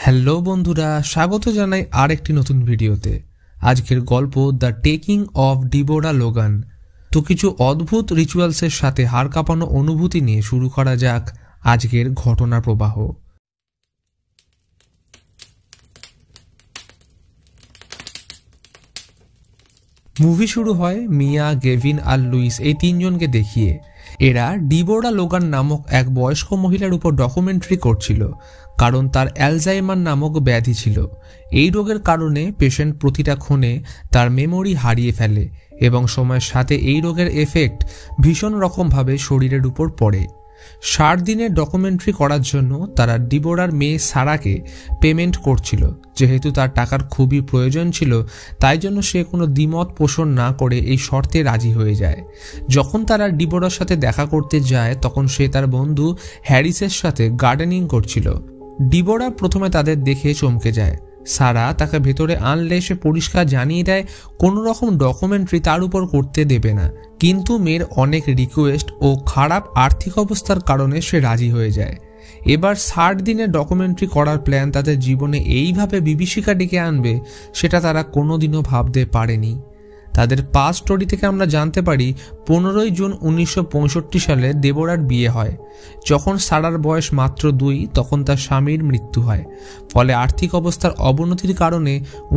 Hello বন্ধুরা, স্বাগত জানাই আরেকটি নতুন ভিডিওতে। আজকের গল্প the taking of Deborah Logan. তো কিছু অদ্ভুত রিচুয়ালসের সাথে হাড় কাঁপানো অনুভূতি নিয়ে শুরু করা যাক আজকের ঘটনা প্রবাহ। মুভি শুরু হয় মিয়া, গেভিন আর লুইস এই তিনজনকে দেখিয়ে। এরা ডিবোরা লোগান নামক এক বয়স্ক মহিলার উপর ডকুমেন্টারি করছিল, কারণ তার অ্যালজাইমার নামক ব্যাধি ছিল। এই রোগের কারণে পেশেন্ট প্রতিটা ক্ষণে তার মেমোরি হারিয়ে ফেলে এবং সময়ের সাথে এই রোগের এফেক্ট ভীষণ রকমভাবে শরীরের উপর পড়ে। 60 দিনের ডকুমেন্টারি করার জন্য তারা ডিবোরার মেয়ে সারাকে পেমেন্ট করছিল। যেহেতু তার টাকার খুবই প্রয়োজন ছিল, তাই জন্য সে কোনো দ্বিমত পোষণ না করে এই শর্তে রাজি হয়ে যায়। যখন তারা ডিবোরার সাথে দেখা করতে যায়, তখন সে তার বন্ধু হ্যারিসের সাথে গার্ডেনিং করছিল। ডিবোরা প্রথমে তাদের দেখে চমকে যায়। সারা তাকে ভেতরে আনলে সে পরিষ্কার জানিয়ে দেয় কোনো রকম ডকুমেন্টারি তার উপর করতে দেবে না, কিন্তু মেয়ের অনেক রিকোয়েস্ট ও খারাপ আর্থিক অবস্থার কারণে সে রাজি হয়ে যায়। এবার 60 দিনের ডকুমেন্টারি করার প্ল্যান তাদের জীবনে এইভাবে বিভীষিকা ডেকে আনবে, সেটা তারা কোনোদিনও ভাবতে পারেনি। তাদের পাস্ট স্টোরি থেকে আমরা জানতে পারি 15 জুন 1965 সালে দেবোরার বিয়ে হয়। যখন সারার বয়স মাত্র 2, তখন তার স্বামীর মৃত্যু হয়। ফলে আর্থিক অবস্থার অবনতির কারণে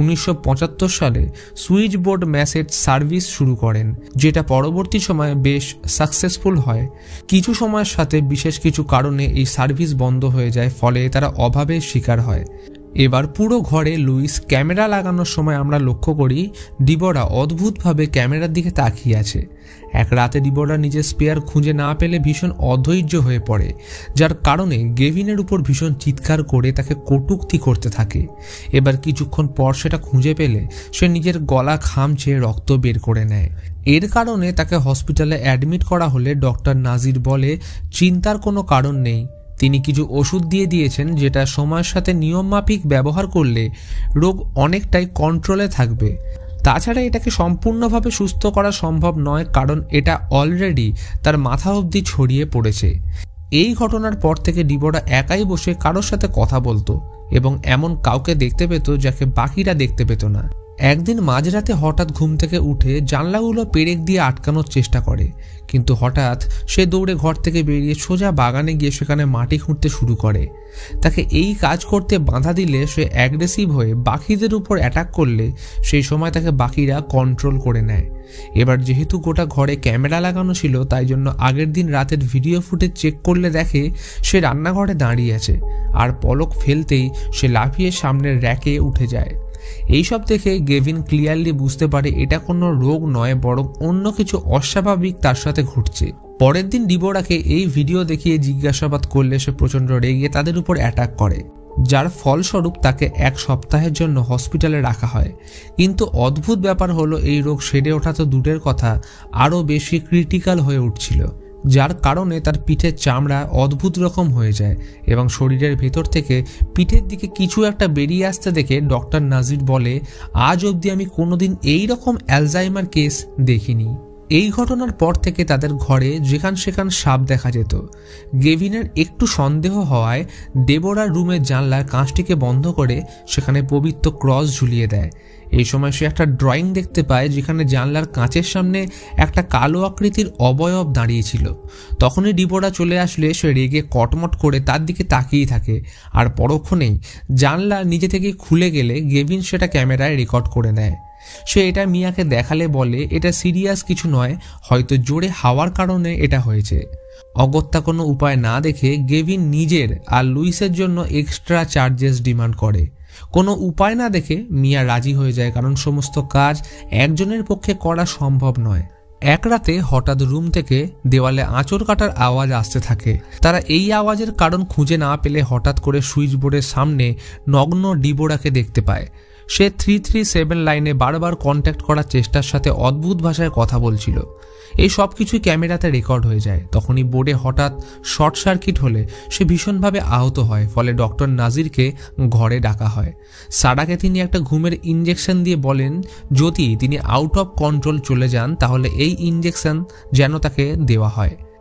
1975 সালে সুইচ বোর্ড মেসেজ সার্ভিস শুরু করেন, যেটা পরবর্তী সময়ে বেশ সাকসেসফুল হয়। কিছু সময়ের সাথে বিশেষ কিছু কারণে এই সার্ভিস বন্ধ হয়ে যায়, ফলে তারা অভাবের শিকার হয়। এবার পুরো ঘরে লুইস ক্যামেরা লাগানোর সময় আমরা লক্ষ্য করি ডিবোরা অদ্ভুতভাবে ক্যামেরার দিকে তাকিয়ে আছে। এক রাতে ডিবোরা নিজের স্পেয়ার খুঁজে না পেলে ভীষণ অধৈর্য হয়ে পড়ে, যার কারণে গেভিনের উপর ভীষণ চিৎকার করে তাকে কটূক্তি করতে থাকে। এবার কিছুক্ষণ পর সেটা খুঁজে পেলে সে নিজের গলা খামচে রক্ত বের করে নেয়। এর কারণে তাকে হসপিটালে অ্যাডমিট করা হলে ডক্টর নাজির বলে চিন্তার কোনো কারণ নেই। তিনি কিছু ওষুধ দিয়ে দিয়েছেন, যেটা সময়ের সাথে নিয়মমাফিক ব্যবহার করলে রোগ অনেকটাই কন্ট্রোলে থাকবে। তাছাড়া এটাকে সম্পূর্ণভাবে সুস্থ করা সম্ভব নয়, কারণ এটা অলরেডি তার মাথা অবধি ছড়িয়ে পড়েছে। এই ঘটনার পর থেকে ডিবোরা একাই বসে কারোর সাথে কথা বলতো এবং এমন কাউকে দেখতে পেত যাকে বাকিরা দেখতে পেত না। একদিন মাঝরাতে হঠাৎ ঘুম থেকে উঠে জানলাগুলো পেরেক দিয়ে আটকানোর চেষ্টা করে, কিন্তু হঠাৎ সে দৌড়ে ঘর থেকে বেরিয়ে সোজা বাগানে গিয়ে সেখানে মাটি খুঁড়তে শুরু করে। তাকে এই কাজ করতে বাধা দিলে সে অ্যাগ্রেসিভ হয়ে বাকিদের উপর অ্যাটাক করলে সেই সময় তাকে বাকিরা কন্ট্রোল করে নেয়। এবার যেহেতু গোটা ঘরে ক্যামেরা লাগানো ছিল, তাই জন্য আগের দিন রাতের ভিডিও ফুটেজ চেক করলে দেখে সে রান্নাঘরে দাঁড়িয়ে আছে, আর পলক ফেলতেই সে লাফিয়ে সামনের র্যাকে উঠে যায়। এইসব দেখে গেভিন ক্লিয়ারলি বুঝতে পারে এটা কোনো রোগ নয়, বরং অন্য কিছু অস্বাভাবিক তার সাথে ঘটছে। পরের দিন ডিবোরাকে এই ভিডিও দেখিয়ে জিজ্ঞাসাবাদ করলে সে প্রচণ্ড রেগে তাদের উপর অ্যাটাক করে, যার ফলস্বরূপ তাকে 1 সপ্তাহের জন্য হসপিটালে রাখা হয়। কিন্তু অদ্ভুত ব্যাপার হলো, এই রোগ সেরে ওঠা তো দূরের কথা, আরও বেশি ক্রিটিক্যাল হয়ে উঠছিল, যার কারণে তার পিঠের চামড়া অদ্ভুত রকম হয়ে যায় এবং শরীরের ভেতর থেকে পিঠের দিকে কিছু একটা বেরিয়ে আসতে দেখে ডক্টর নাজির বলে, আজ অবধি আমি কোনোদিন এই রকম অ্যালজাইমার কেস দেখিনি। এই ঘটনার পর থেকে তাদের ঘরে যেখান সেখান সাপ দেখা যেত। গেভিনের একটু সন্দেহ হওয়ায় ডেবোরার রুমের জানলার কাঁচটিকে বন্ধ করে সেখানে পবিত্র ক্রস ঝুলিয়ে দেয়। এই সময় সে একটা ড্রয়িং দেখতে পায়, যেখানে জানলার কাঁচের সামনে একটা কালো আকৃতির অবয়ব দাঁড়িয়েছিল। তখনই ডিবোরা চলে আসলে সে রেগে কটমট করে তার দিকে তাকিয়ে থাকে, আর পরক্ষণেই জানলা নিজে থেকে খুলে গেলে গেভিন সেটা ক্যামেরায় রেকর্ড করে নেয়। সে এটা মিয়াকে দেখালে বলে এটা সিরিয়াস কিছু নয়, হয়তো জোরে হাওয়ার কারণে এটা হয়েছে। অগত্যা কোনো উপায় না দেখে গেভিন নিজের আর লুইসের জন্য এক্সট্রা চার্জেস ডিমান্ড করে। কোনো উপায় না দেখে মিয়া রাজি হয়ে যায়, কারণ সমস্ত কাজ একজনের পক্ষে করা সম্ভব নয়। এক রাতে হঠাৎ রুম থেকে দেওয়ালে আঁচড় কাটার আওয়াজ আসতে থাকে। তারা এই আওয়াজের কারণ খুঁজে না পেলে হঠাৎ করে সুইচ বোর্ডের সামনে নগ্ন ডিবোরাকে দেখতে পায়। সে 337 লাইনে বারবার কন্ট্যাক্ট করার চেষ্টার সাথে অদ্ভুত ভাষায় কথা বলছিল। এই সব কিছুই ক্যামেরাতে রেকর্ড হয়ে যায়। তখনই বোর্ডে হঠাৎ শর্ট সার্কিট হলে সে ভীষণভাবে আহত হয়, ফলে ডক্টর নাজিরকে ঘরে ডাকা হয়। সারাকে তিনি একটা ঘুমের ইনজেকশন দিয়ে বলেন যদি তিনি আউট অফ কন্ট্রোল চলে যান, তাহলে এই ইনজেকশন যেন তাকে দেওয়া হয়।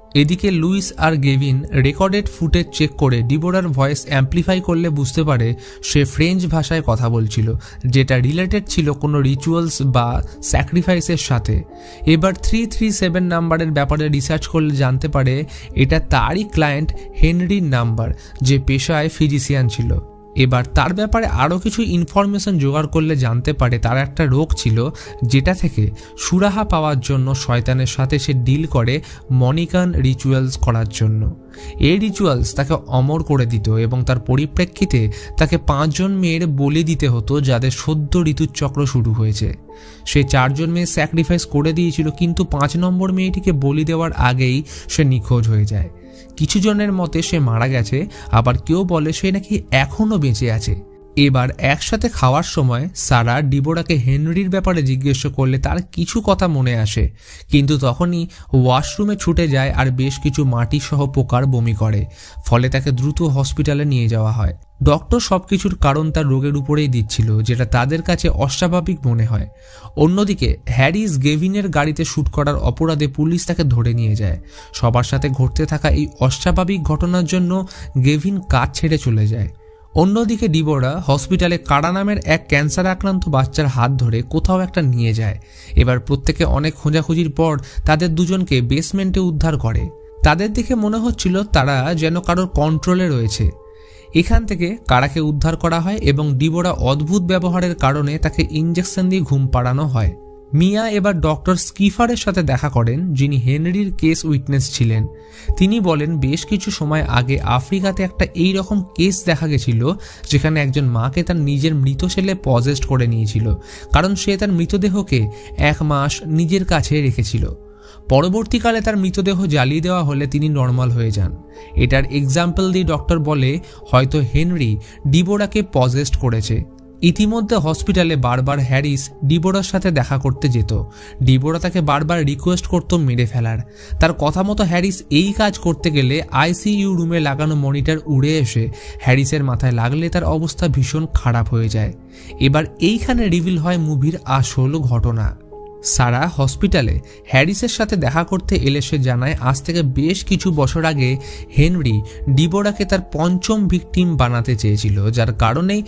এদিকে লুইস আর গেভিন রেকর্ডেড ফুটেজ চেক করে ডিবোরার ভয়েস অ্যাম্প্লিফাই করলে বুঝতে পারে সে ফ্রেঞ্চ ভাষায় কথা বলছিল, যেটা রিলেটেড ছিল কোনো রিচুয়ালস বা স্যাক্রিফাইসের সাথে। এবার 337 নাম্বারের ব্যাপারে রিসার্চ করলে জানতে পারে এটা তারই ক্লায়েন্ট হেনরির নাম্বার, যে পেশায় ফিজিশিয়ান ছিল। এবার তার ব্যাপারে আরও কিছু ইনফরমেশন জোগাড় করলে জানতে পারে তার একটা রোগ ছিল, যেটা থেকে সুরাহা পাওয়ার জন্য শয়তানের সাথে সে ডিল করে মনিকান রিচুয়ালস করার জন্য। এই রিচুয়ালস তাকে অমর করে দিত এবং তার পরিপ্রেক্ষিতে তাকে 5 জন মেয়ের বলি দিতে হতো যাদের সদ্য ঋতুচক্র শুরু হয়েছে। সে 4 জন মেয়ে স্যাক্রিফাইস করে দিয়েছিল, কিন্তু 5 নম্বর মেয়েটিকে বলি দেওয়ার আগেই সে নিখোঁজ হয়ে যায়। কিছু জনের মতে সে মারা গেছে, আবার কেউ বলে সে নাকি এখনও বেঁচে আছে। এবার একসাথে খাওয়ার সময় সারা ডিবোরাকে হেনরির ব্যাপারে জিজ্ঞেস করলে তার কিছু কথা মনে আসে, কিন্তু তখনই ওয়াশরুমে ছুটে যায় আর বেশ কিছু মাটি সহ পোকার বমি করে, ফলে তাকে দ্রুত হসপিটালে নিয়ে যাওয়া হয়। ডক্টর সবকিছুর কারণ তার রোগের উপরেই দিচ্ছিল, যেটা তাদের কাছে অস্বাভাবিক মনে হয়। অন্যদিকে হ্যারিস গেভিনের গাড়িতে শ্যুট করার অপরাধে পুলিশ তাকে ধরে নিয়ে যায়। সবার সাথে ঘটতে থাকা এই অস্বাভাবিক ঘটনার জন্য গেভিন কাজ ছেড়ে চলে যায়। অন্যদিকে ডিবোরা হসপিটালে কারা নামের এক ক্যান্সার আক্রান্ত বাচ্চার হাত ধরে কোথাও একটা নিয়ে যায়। এবার প্রত্যেকে অনেক খোঁজাখুঁজির পর তাদের দুজনকে বেসমেন্টে উদ্ধার করে। তাদের দেখে মনে হচ্ছিল তারা যেন কারোর কন্ট্রোলে রয়েছে। এখান থেকে কারাকে উদ্ধার করা হয় এবং ডিবোরা অদ্ভুত ব্যবহারের কারণে তাকে ইঞ্জেকশন দিয়ে ঘুম পাড়ানো হয়। মিয়া এবার ডক্টর স্কিফারের সাথে দেখা করেন, যিনি হেনরির কেস উইটনেস ছিলেন। তিনি বলেন বেশ কিছু সময় আগে আফ্রিকাতে একটা এই রকম কেস দেখা গেছিল, যেখানে একজন মাকে তার নিজের মৃত ছেলে পজেস্ট করে নিয়েছিল, কারণ সে তার মৃতদেহকে 1 মাস নিজের কাছে রেখেছিল। পরবর্তীকালে তার মৃতদেহ জ্বালিয়ে দেওয়া হলে তিনি নর্মাল হয়ে যান। এটার এক্সাম্পল দিয়ে ডক্টর বলে হয়তো হেনরি ডিবোরাকে পজেস্ট করেছে। ইতিমধ্যে হসপিটালে বারবার হ্যারিস ডিবোরার সাথে দেখা করতে যেত। ডিবোরা তাকে বারবার রিকোয়েস্ট করত মেরে ফেলার। তার কথা মতো হ্যারিস এই কাজ করতে গেলে আইসিইউ রুমে লাগানো মনিটর উড়ে এসে হ্যারিসের মাথায় লাগলে তার অবস্থা ভীষণ খারাপ হয়ে যায়। এবার এইখানে রিভিল হয় মুভির আসল ঘটনা। সারা হসপিটালে হ্যারিসের সাথে দেখা করতে এলে সে জানায় আজ থেকে বেশ কিছু বছর আগে হেনরি ডিবোরাকে তার 5ম ভিকটিম বানাতে চেয়েছিল, যার কারণেই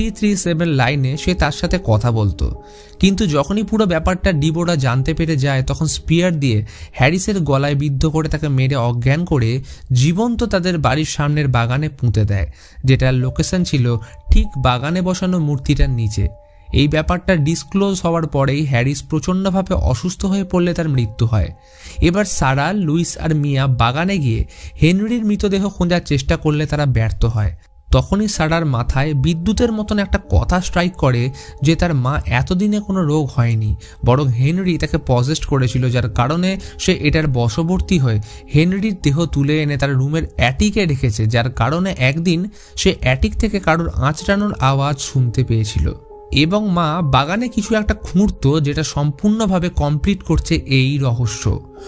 337 লাইনে সে তার সাথে কথা বলতো। কিন্তু যখনই পুরো ব্যাপারটা ডিবোরা জানতে পেরে যায়, তখন স্পিয়ার দিয়ে হ্যারিসের গলায় বিদ্ধ করে তাকে মেরে অজ্ঞান করে জীবন্ত তাদের বাড়ির সামনের বাগানে পুঁতে দেয়, যেটার লোকেশন ছিল ঠিক বাগানে বসানো মূর্তিটার নিচে। এই ব্যাপারটা ডিসক্লোজ হওয়ার পরেই হ্যারিস প্রচণ্ডভাবে অসুস্থ হয়ে পড়লে তার মৃত্যু হয়। এবার সারা, লুইস আর মিয়া বাগানে গিয়ে হেনরির মৃতদেহ খোঁজার চেষ্টা করলে তারা ব্যর্থ হয়। তখনই সারার মাথায় বিদ্যুতের মতন একটা কথা স্ট্রাইক করে যে তার মা এতদিনে কোনো রোগ হয়নি, বরং হেনরি তাকে পজেস্ট করেছিল, যার কারণে সে এটার বশবর্তী হয়ে হেনরির দেহ তুলে এনে তার রুমের অ্যাটিকে রেখেছে, যার কারণে একদিন সে অ্যাটিক থেকে কারোর আঁচড়ানোর আওয়াজ শুনতে পেয়েছিল। এবং মা বাগানে কিছু একটা খুঁড়ত, যেটা সম্পূর্ণভাবে কমপ্লিট করছে এই রহস্য।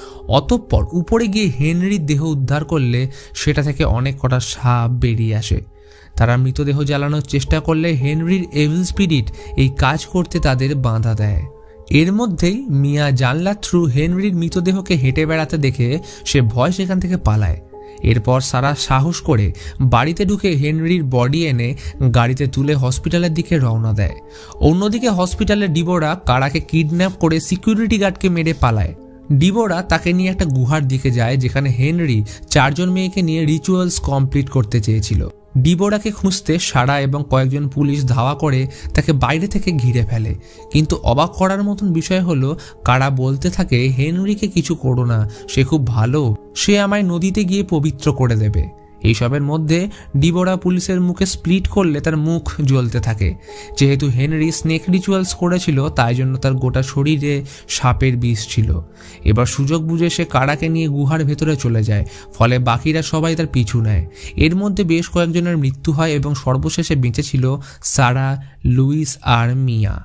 অতঃপর উপরে গিয়ে হেনরির দেহ উদ্ধার করলে সেটা থেকে অনেক কটা সাপ বেরিয়ে আসে। তারা মৃতদেহ জ্বালানোর চেষ্টা করলে হেনরির এভিল স্পিরিট এই কাজ করতে তাদের বাধা দেয়। এর মধ্যেই মিয়া জানলার থ্রু হেনরির মৃতদেহকে হেঁটে বেড়াতে দেখে সে ভয় সেখান থেকে পালায়। এরপর সারা সাহস করে বাড়িতে ঢুকে হেনরির বডি এনে গাড়িতে তুলে হসপিটালের দিকে রওনা দেয়। অন্যদিকে হসপিটালে ডিবোরা কারাকে কিডন্যাপ করে সিকিউরিটি গার্ডকে মেরে পালায়। ডিবোরা তাকে নিয়ে একটা গুহার দিকে যায়, যেখানে হেনরি 4 জন মেয়েকে নিয়ে রিচুয়ালস কমপ্লিট করতে চেয়েছিল। ডিবোরাকে খুঁজতে সারা এবং কয়েকজন পুলিশ ধাওয়া করে তাকে বাইরে থেকে ঘিরে ফেলে, কিন্তু অবাক করার মতন বিষয় হলো কারা বলতে থাকে হেনরিকে কিছু করো না, সে খুব ভালো, সে আমায় নদীতে গিয়ে পবিত্র করে দেবে। এইসবের মধ্যে ডিবোরা পুলিশের মুখে স্প্লিট করলে তার মুখ জ্বলতে থাকে। যেহেতু হেনরি স্নেক রিচুয়ালস করেছিল, তাই জন্য তার গোটা শরীরে সাপের বিষ ছিল। এবার সুযোগ বুঝে সে কারাকে নিয়ে গুহার ভেতরে চলে যায়, ফলে বাকিরা সবাই তার পিছু নেয়। এর মধ্যে বেশ কয়েকজনের মৃত্যু হয় এবং সর্বশেষে বেঁচে ছিল সারা, লুইস আর মিয়া।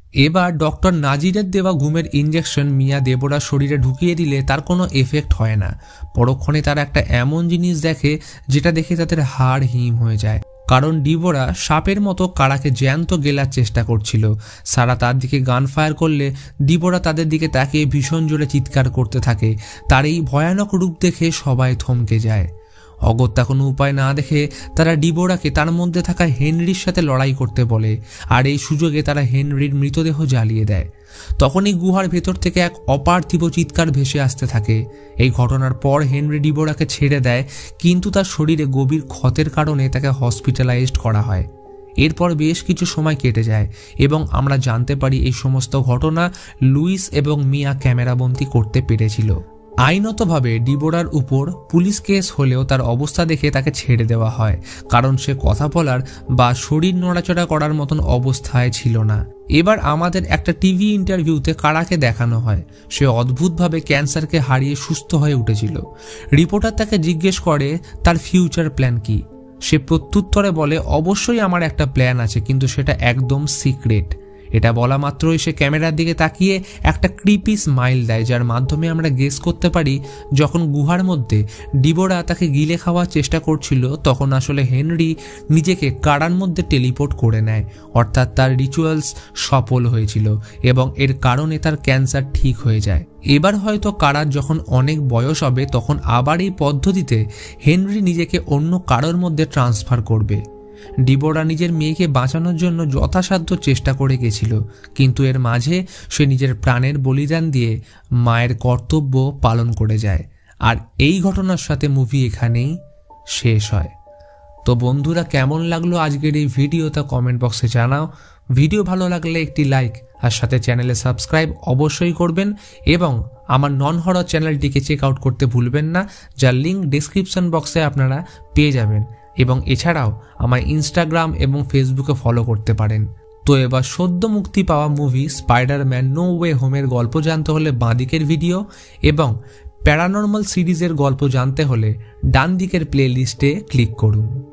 এবার ডক্টর নাজিরের দেওয়া ঘুমের ইঞ্জেকশন মিয়া দেবরার শরীরে ঢুকিয়ে দিলে তার কোনো এফেক্ট হয় না। পরক্ষণে তারা একটা এমন জিনিস দেখে যেটা দেখে তাদের হাড় হিম হয়ে যায়, কারণ ডিবোরা সাপের মতো কারাকে জ্যান্ত গেলার চেষ্টা করছিল। সারা তার দিকে গান ফায়ার করলে ডিবোরা তাদের দিকে তাকিয়ে ভীষণ জোরে চিৎকার করতে থাকে। তার এই ভয়ানক রূপ দেখে সবাই থমকে যায়। অগত্যা কোনো উপায় না দেখে তারা ডিবোরাকে তার মধ্যে থাকা হেনরির সাথে লড়াই করতে বলে, আর এই সুযোগে তারা হেনরির মৃতদেহ জ্বালিয়ে দেয়। তখনই গুহার ভেতর থেকে এক অপার্থিব চিৎকার ভেসে আসতে থাকে। এই ঘটনার পর হেনরি ডিবোরাকে ছেড়ে দেয়, কিন্তু তার শরীরে গভীর ক্ষতের কারণে তাকে হসপিটালাইজড করা হয়। এরপর বেশ কিছু সময় কেটে যায় এবং আমরা জানতে পারি এই সমস্ত ঘটনা লুইস এবং মিয়া ক্যামেরাবন্দি করতে পেরেছিল। আইনতভাবে ডিবোরার উপর পুলিশ কেস হলেও তার অবস্থা দেখে তাকে ছেড়ে দেওয়া হয়, কারণ সে কথা বলার বা শরীর নড়াচড়া করার মতন অবস্থায় ছিল না। এবার আমাদের একটা টিভি ইন্টারভিউতে কারাকে দেখানো হয়। সে অদ্ভুতভাবে ক্যান্সারকে হারিয়ে সুস্থ হয়ে উঠেছিল। রিপোর্টার তাকে জিজ্ঞেস করে তার ফিউচার প্ল্যান কি। সে প্রত্যুত্তরে বলে, অবশ্যই আমার একটা প্ল্যান আছে, কিন্তু সেটা একদম সিক্রেট। এটা বলা মাত্রই সে ক্যামেরার দিকে তাকিয়ে একটা ক্রিপি স্মাইল দেয়, যার মাধ্যমে আমরা গেস করতে পারি যখন গুহার মধ্যে ডিবোরা তাকে গিলে খাওয়ার চেষ্টা করছিল তখন আসলে হেনরি নিজেকে কারার মধ্যে টেলিপোর্ট করে নেয়, অর্থাৎ তার রিচুয়ালস সফল হয়েছিল এবং এর কারণে তার ক্যান্সার ঠিক হয়ে যায়। এবার হয়তো কারার যখন অনেক বয়স হবে তখন আবার এই পদ্ধতিতে হেনরি নিজেকে অন্য কারোর মধ্যে ট্রান্সফার করবে। ডিবোরা নিজের মেয়েকে বাঁচানোর জন্য যথাসাধ্য চেষ্টা করে গেছিল, কিন্তু এর মাঝে সে নিজের প্রাণের বলিদান দিয়ে মায়ের কর্তব্য পালন করে যায়। আর এই ঘটনার সাথে মুভি এখানেই শেষ হয়। তো বন্ধুরা, কেমন লাগলো আজকের এই ভিডিও তা কমেন্ট বক্সে জানাও। ভিডিও ভালো লাগলে একটি লাইক আর সাথে চ্যানেলে সাবস্ক্রাইব অবশ্যই করবেন এবং আমার নন হরর চ্যানেলটিকে চেক আউট করতে ভুলবেন না, যার লিঙ্ক ডেসক্রিপশন বক্সে আপনারা পেয়ে যাবেন। এবং এছাড়াও আমার ইনস্টাগ্রাম এবং ফেসবুকে ফলো করতে পারেন। তো এবার সদ্য মুক্তি পাওয়া মুভি স্পাইডারম্যান নো ওয়ে হোমের গল্প জানতে হলে বাঁদিকের ভিডিও এবং প্যারানর্মাল সিরিজের গল্প জানতে হলে ডান দিকের প্লে লিস্টে ক্লিক করুন।